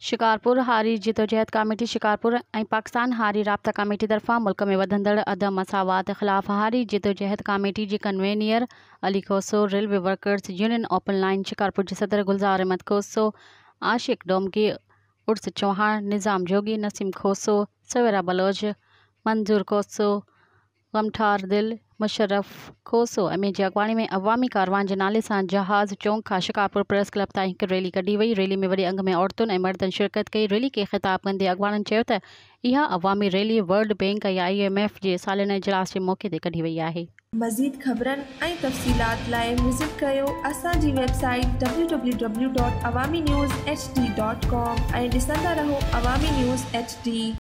शिकारपुर हारी जिदोजहद कमेटी शिकारपुर ऐं पाकिस्तान हारी राब्ता कमेटी तरफ़ां मुल्क में वधंदड़ अदम मसावात ख़िलाफ़ हारी जिदोजहद कमेटी जी convener Ali Khoso, railway workers union open line Shikarpur जी सदर गुलजार अहमद खोसो, आशिक डोमगी, उर्स चौहान, निज़ाम जोगी, नसीम खोसो, सवेरा बलोच, मंजूर खोसो, गमठार दिल, मुशर्रफ खोसो अमे जी अगवानी में अवामी कारवान जे नाले सां जहाज़ चौक खां शिकारपुर प्रेस क्लब ताईं हिकु रैली कढी वई। रैली में वॾे अंग में औरतुनि ऐं मर्दनि शिरकत कई। रैली खे ख़िताब कंदे अगवाननि चयो त इहा अवामी रैली वर्ल्ड बैंक ऐं IMF जे सालियाना इजलास जे मौक़े ते कढी वई आहे। मज़ीद ख़बरनि ऐं तफ़सीलात लाइ विज़िट कयो असांजी वेबसाइट www.awamiNewsHD.com ऐं ॾिसंदा रहो अवामी न्यूज़ HD।